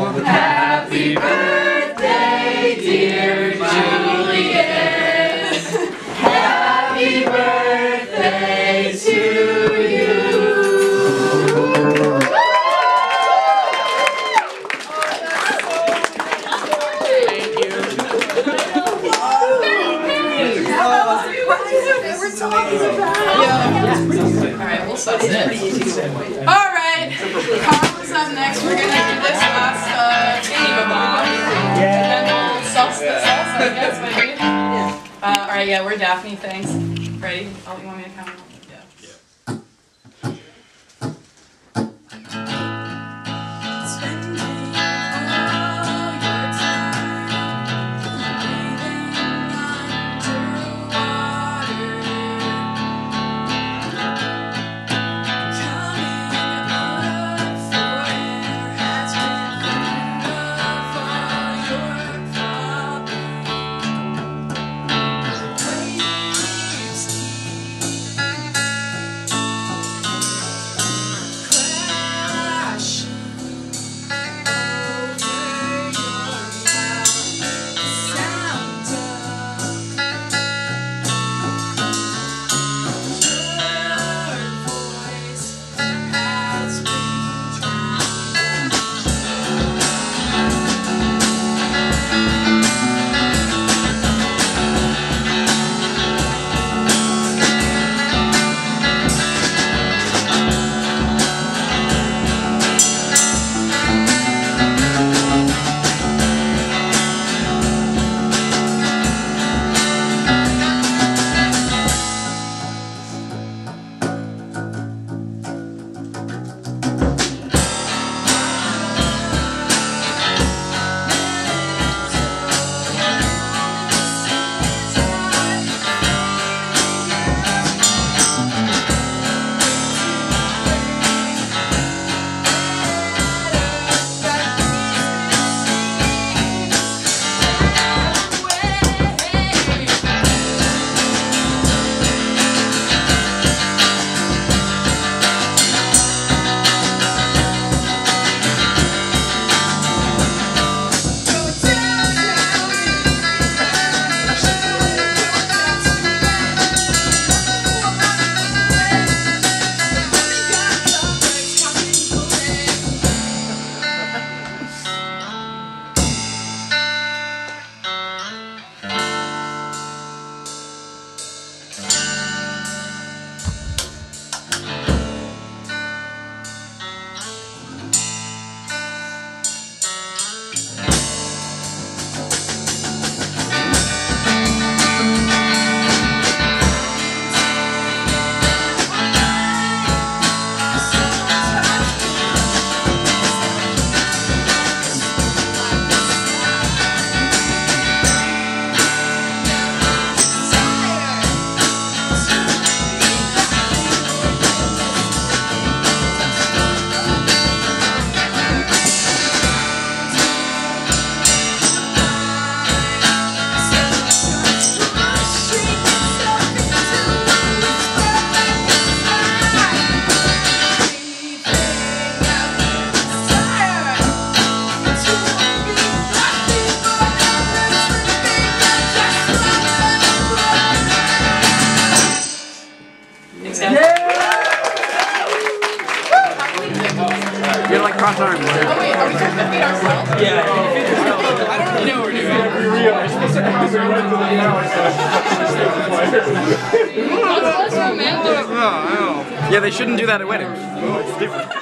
Happy birthday, dear Julian. Happy birthday to you. Thank you. We're talking about. Alright, we'll suss it. Alright, Carla's up next. We're gonna do this last Eva bomb. And then we'll suss this also, I guess, maybe. Alright, yeah, we're Daphne, thanks. Ready? Oh, you want me to count? Yeah. You're like cross arms. Oh wait, are we supposed to feed ourselves? Yeah, you can feed yourself. I don't know what we're doing. That's romantic. Yeah, they shouldn't do that at weddings. It's different.